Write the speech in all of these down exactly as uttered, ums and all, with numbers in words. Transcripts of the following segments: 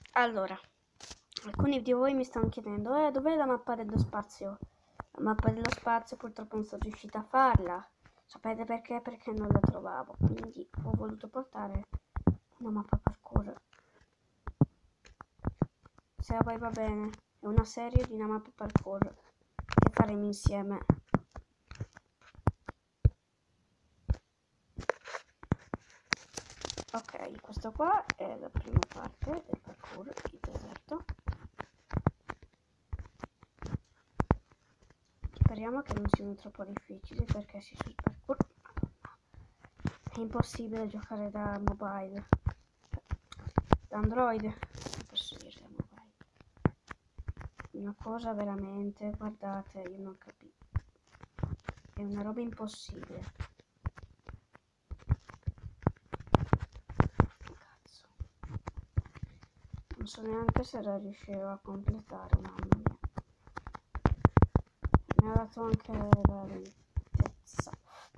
Allora, alcuni di voi mi stanno chiedendo, eh, dov'è la mappa dello spazio? La mappa dello spazio purtroppo non sono riuscita a farla. Sapete perché? Perché non la trovavo, quindi ho voluto portare una mappa parkour. Se a voi va bene, è una serie di una mappa parkour che faremo insieme. Ok, questo qua è la prima parte del parkour, il deserto. Speriamo che non siano troppo difficili perché si sul parkour è impossibile giocare da mobile, da Android, non posso dire da mobile. Una cosa veramente, guardate, io non capisco, è una roba impossibile. Cazzo, non so neanche se la riuscirò a completare, mamma mia. Mi ha dato anche la lentezza.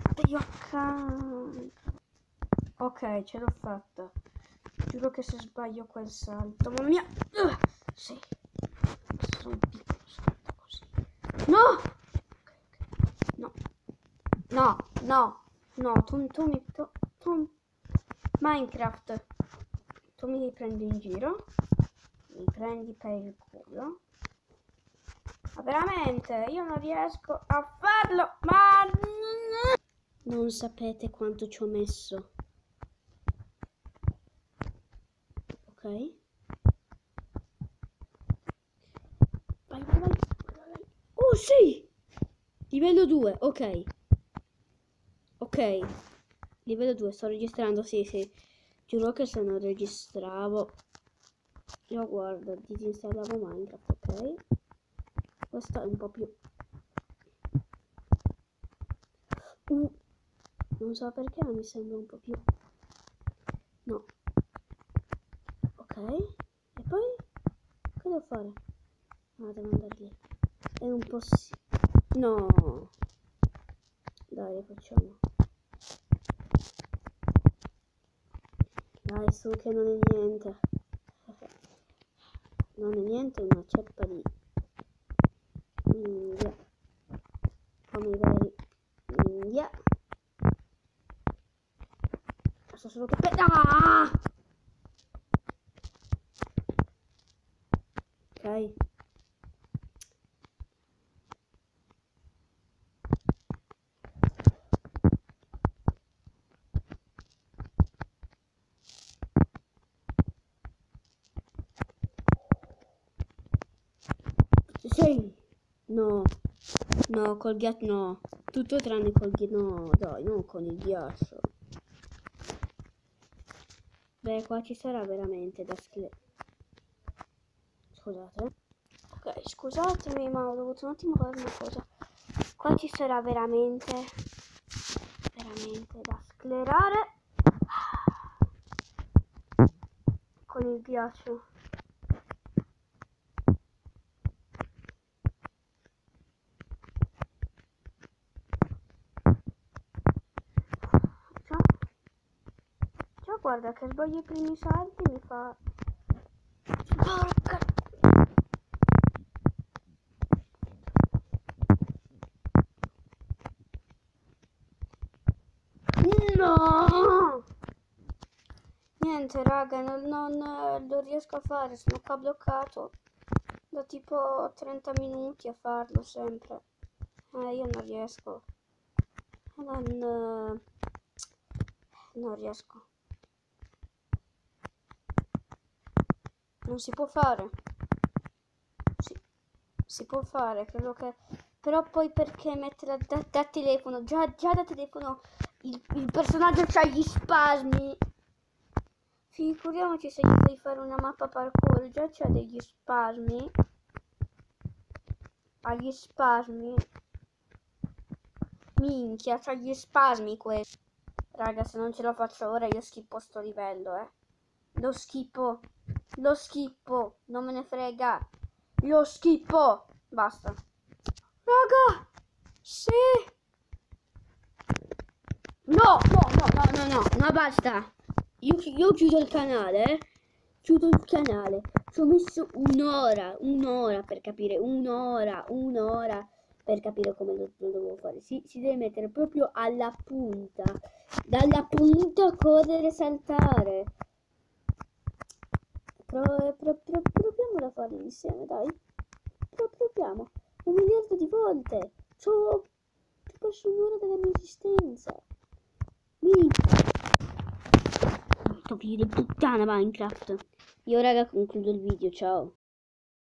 Ok, ce l'ho fatta. Giuro che se sbaglio quel salto, mamma mia. Uh, sì. Sono un piccolo salto così. No! No. No, no. No, tu, tu mi... Tu, tu, Minecraft. Tu mi prendi in giro. Mi prendi per il culo. Ma veramente, io non riesco a farlo, ma non sapete quanto ci ho messo. Ok? Vai, vai, vai, vai. Oh sì! Livello due, ok. Ok. Livello due, sto registrando, sì, sì. Giuro che se non registravo... Io guarda, disinstallavo Minecraft, ok? Questo è un po' più... Uh, non so perché, ma mi sembra un po' più... No. Ok. E poi? Che devo fare? Ah, devo andare lì. È un po' sì. No. Dai, lo facciamo. Dai, su che non è niente. Non è niente, una ceppa di... Minchia. Come i veri... Minchia. Basta solo che... Ah! Ok. Sì. No. No, col ghiaccio no. Tutto tranne col ghiaccio. No, dai, non con il ghiaccio. Beh, qua ci sarà veramente da scrivere. Scusate. Ok, scusatemi, ma ho dovuto un attimo fare una cosa. Qua ci sarà veramente, veramente da sclerare con il ghiaccio. Già, già guarda che sbaglio i primi salti mi fa... Porca... No! Niente raga, non, non lo riesco a fare, sono qua bloccato da tipo trenta minuti a farlo sempre. Eh, io non riesco. Non, non riesco. Non si può fare. Si, si può fare, credo che... Però poi perché mettere da, da telefono? Già, già da telefono il, il personaggio c'ha gli spasmi. Figuriamoci se gli fai fare una mappa parkour, già c'ha degli spasmi. Ha gli spasmi. Minchia, c'ha gli spasmi questo. Raga, se non ce la faccio ora io schippo sto livello, eh. Lo schippo. Lo schippo. Non me ne frega. Lo schippo. Basta. Raga. Sì. No, no, no, no, no, no. No, basta. Io, io chiudo il canale. chiudo il canale. Ci ho messo un'ora, un'ora per capire, un'ora, un'ora per capire come lo, lo dovevo fare. Si, si deve mettere proprio alla punta, dalla punta correre, saltare. Pro, pro, pro, proviamo a farlo insieme, dai. Pro, proviamo. Un miliardo di volte. C'ho più quasi un'ora della mia esistenza. Mi... Sto figlio di puttana Minecraft. Io raga concludo il video, ciao.